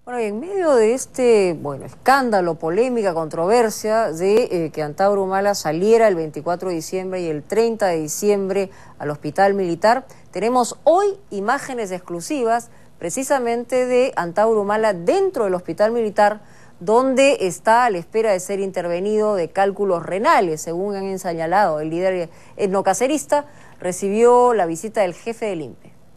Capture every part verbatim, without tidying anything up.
Bueno, y en medio de este, bueno, escándalo, polémica, controversia de eh, que Antauro Humala saliera el veinticuatro de diciembre y el treinta de diciembre al hospital militar, tenemos hoy imágenes exclusivas precisamente de Antauro Humala dentro del hospital militar, donde está a la espera de ser intervenido de cálculos renales, según han señalado. El líder etnocacerista recibió la visita del jefe del I N P E.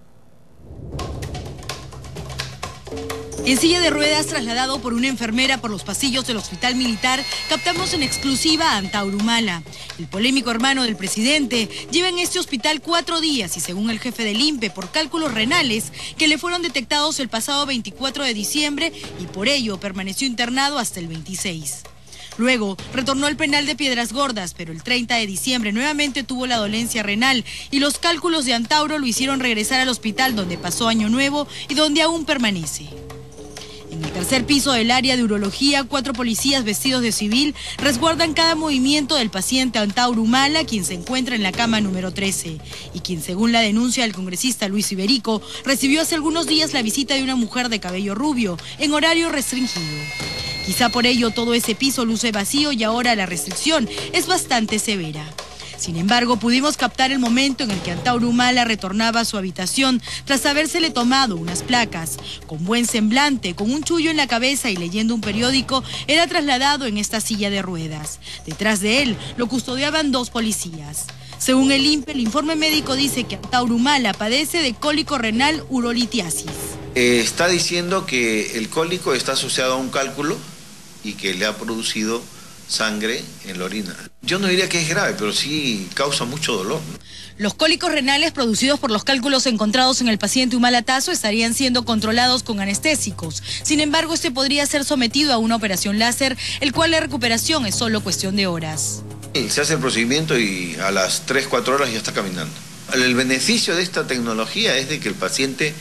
En silla de ruedas, trasladado por una enfermera por los pasillos del hospital militar, captamos en exclusiva a Antauro Humala. El polémico hermano del presidente lleva en este hospital cuatro días y, según el jefe del I N P E, por cálculos renales que le fueron detectados el pasado veinticuatro de diciembre y por ello permaneció internado hasta el veintiséis. Luego retornó al penal de Piedras Gordas, pero el treinta de diciembre nuevamente tuvo la dolencia renal y los cálculos de Antauro lo hicieron regresar al hospital donde pasó Año Nuevo y donde aún permanece. En el tercer piso del área de urología, cuatro policías vestidos de civil resguardan cada movimiento del paciente Antauro Humala, quien se encuentra en la cama número trece y quien, según la denuncia del congresista Luis Iberico, recibió hace algunos días la visita de una mujer de cabello rubio en horario restringido. Quizá por ello todo ese piso luce vacío y ahora la restricción es bastante severa. Sin embargo, pudimos captar el momento en el que Antauro Humala retornaba a su habitación tras habérsele tomado unas placas. Con buen semblante, con un chullo en la cabeza y leyendo un periódico, era trasladado en esta silla de ruedas. Detrás de él lo custodiaban dos policías. Según el I N P E, el informe médico dice que Antauro Humala padece de cólico renal urolitiasis. Eh, está diciendo que el cólico está asociado a un cálculo y que le ha producido sangre en la orina. Yo no diría que es grave, pero sí causa mucho dolor, ¿no? Los cólicos renales producidos por los cálculos encontrados en el paciente Humala Tazo estarían siendo controlados con anestésicos. Sin embargo, este podría ser sometido a una operación láser, el cual la recuperación es solo cuestión de horas. Se hace el procedimiento y a las tres, cuatro horas ya está caminando. El beneficio de esta tecnología es de que el paciente,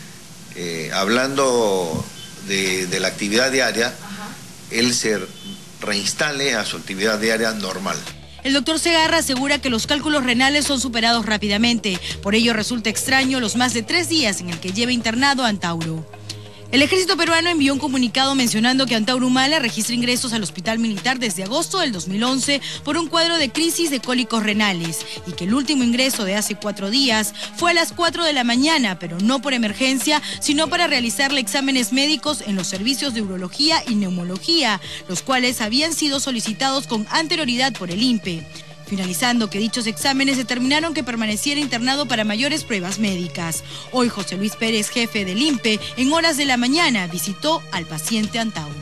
eh, hablando de, de la actividad diaria, Ajá. él se reinstale a su actividad diaria normal. El doctor Segarra asegura que los cálculos renales son superados rápidamente. Por ello resulta extraño los más de tres días en el que lleva internado a Antauro. El ejército peruano envió un comunicado mencionando que Antauro Humala registra ingresos al hospital militar desde agosto del dos mil once por un cuadro de crisis de cólicos renales y que el último ingreso de hace cuatro días fue a las cuatro de la mañana, pero no por emergencia, sino para realizarle exámenes médicos en los servicios de urología y neumología, los cuales habían sido solicitados con anterioridad por el I N P E. Finalizando que dichos exámenes determinaron que permaneciera internado para mayores pruebas médicas. Hoy José Luis Pérez, jefe del I N P E, en horas de la mañana visitó al paciente Antauro.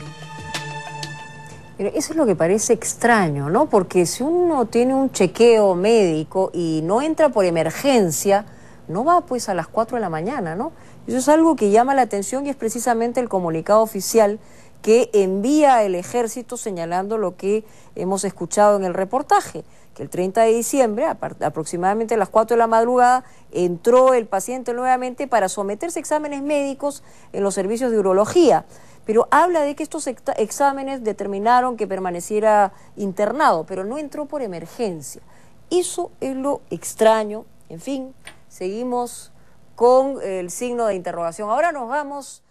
Pero eso es lo que parece extraño, ¿no? Porque si uno tiene un chequeo médico y no entra por emergencia, no va pues a las cuatro de la mañana, ¿no? Eso es algo que llama la atención y es precisamente el comunicado oficial que envía el ejército señalando lo que hemos escuchado en el reportaje, que el treinta de diciembre, aproximadamente a las cuatro de la madrugada, entró el paciente nuevamente para someterse a exámenes médicos en los servicios de urología. Pero habla de que estos exámenes determinaron que permaneciera internado, pero no entró por emergencia. Eso es lo extraño. En fin, seguimos con el signo de interrogación. Ahora nos vamos